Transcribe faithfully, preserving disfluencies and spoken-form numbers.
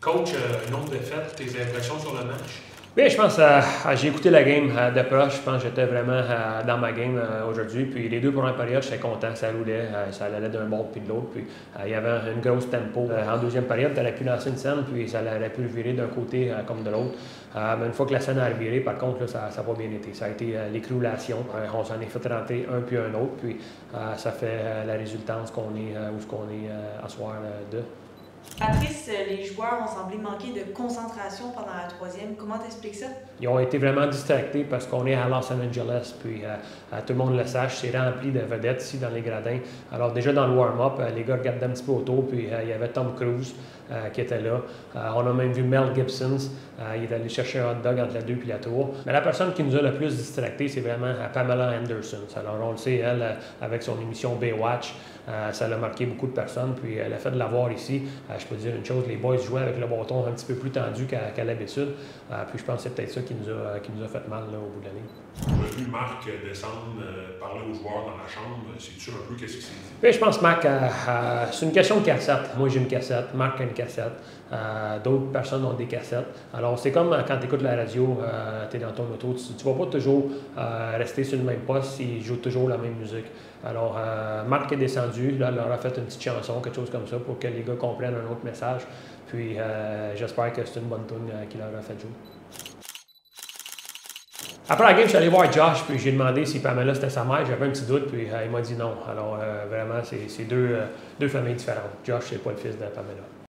Coach, euh, une autre défaite, tes impressions sur le match? Oui, je pense euh, j'ai écouté la game euh, de proche. Je pense que j'étais vraiment euh, dans ma game euh, aujourd'hui. Puis les deux premières périodes, j'étais content, ça roulait, euh, ça allait d'un bord puis de l'autre. Puis euh, il y avait une grosse tempo. Euh, en deuxième période, tu aurais pu lancer une scène, puis ça aurait pu virer d'un côté euh, comme de l'autre. Euh, mais une fois que la scène a viré, par contre, là, ça n'a pas bien été. Ça a été euh, l'écroulation. Euh, on s'en est fait rentrer un puis un autre. Puis euh, ça fait euh, la résultance qu'on est euh, où ce qu'on est euh, à soir euh, de. Patrice, les joueurs ont semblé manquer de concentration pendant la troisième. Comment t'expliques ça? Ils ont été vraiment distractés parce qu'on est à Los Angeles, puis euh, tout le monde le sache, c'est rempli de vedettes ici dans les gradins. Alors déjà dans le warm-up, euh, les gars regardaient un petit peu autour, puis euh, il y avait Tom Cruise euh, qui était là. Euh, on a même vu Mel Gibson, euh, il est allé chercher un hot dog entre la deux et la trois. Mais la personne qui nous a le plus distractés, c'est vraiment euh, Pamela Anderson. Alors on le sait, elle, euh, avec son émission Baywatch, euh, ça l'a marqué beaucoup de personnes, puis euh, le fait de l'avoir ici, euh, je peux dire une chose, les boys jouaient avec le bâton un petit peu plus tendu qu'à qu'à l'habitude. Euh, puis je pense que c'est peut-être ça qui nous a, qui nous a fait mal là, au bout de la ligne. On a vu Marc descendre, euh, parler aux joueurs dans la chambre. Sais-tu un peu qu'est-ce qu'il s'est dit? Oui, je pense que Marc, euh, euh, c'est une question de cassette. Moi, j'ai une cassette. Marc a une cassette. Euh, D'autres personnes ont des cassettes. Alors, c'est comme quand tu écoutes la radio, euh, tu es dans ton auto. Tu ne vas pas toujours euh, rester sur le même poste s'ils jouent toujours la même musique. Alors, euh, Marc est descendu. Là, leur a fait une petite chanson, quelque chose comme ça, pour que les gars comprennent un autre message. Puis, euh, j'espère que c'est une bonne tune euh, qu'il leur a fait jouer. Après la game, je suis allé voir Josh, puis j'ai demandé si Pamela c'était sa mère. J'avais un petit doute, puis euh, il m'a dit non. Alors, euh, vraiment, c'est deux, euh, deux familles différentes. Josh, c'est pas le fils de Pamela.